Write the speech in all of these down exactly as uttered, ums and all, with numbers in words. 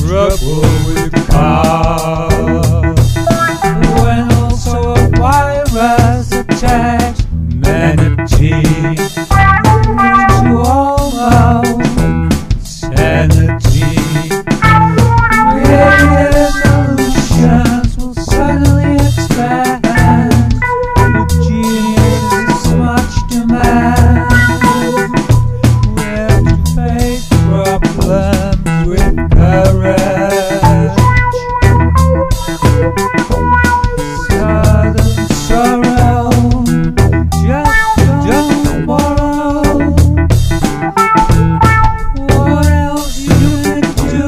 trouble with the car. When also a virus attacks humanity to almost sanity. Creative solutions will suddenly expand. The genius is much demand. We have to face problems with courage. Sudden sorrow, just don't borrow. What else you can do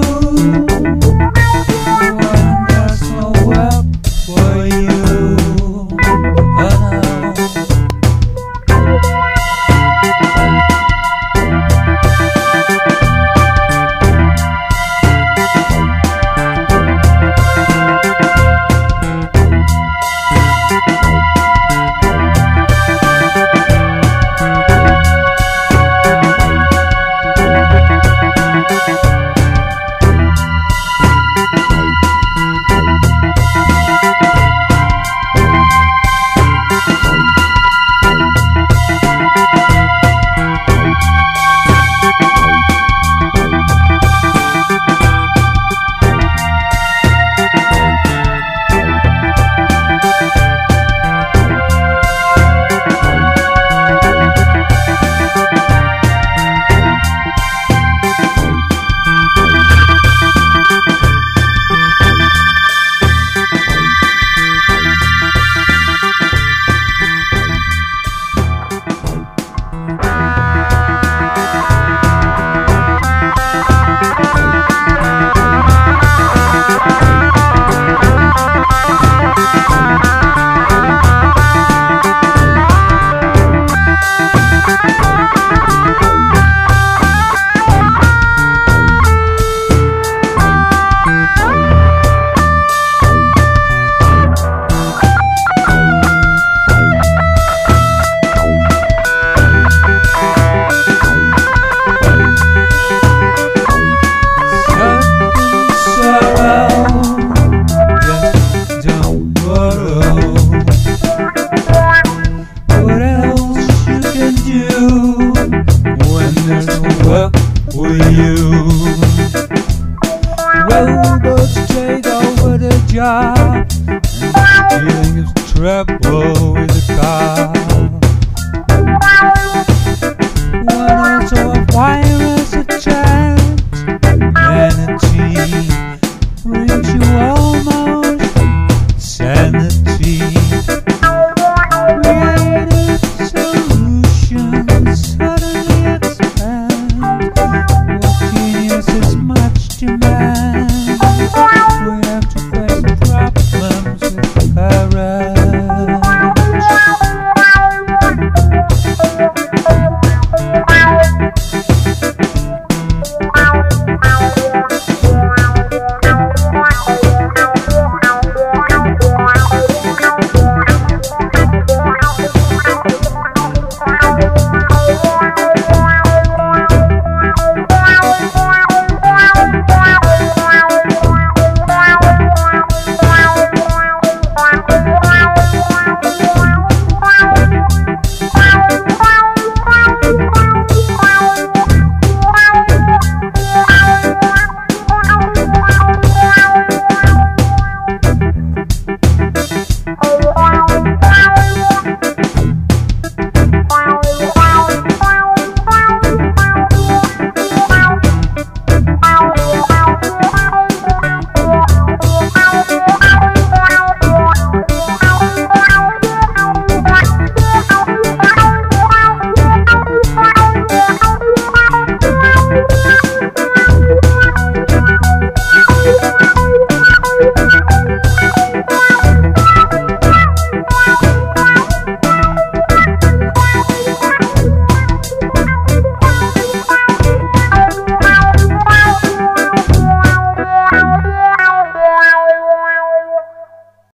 when there's no help for you? Oh robots take over the job, and dealing is trouble with the car. When also a virus attacks humanity, brings you almost sanity. Creative solutions suddenly expand. What genius is much demand.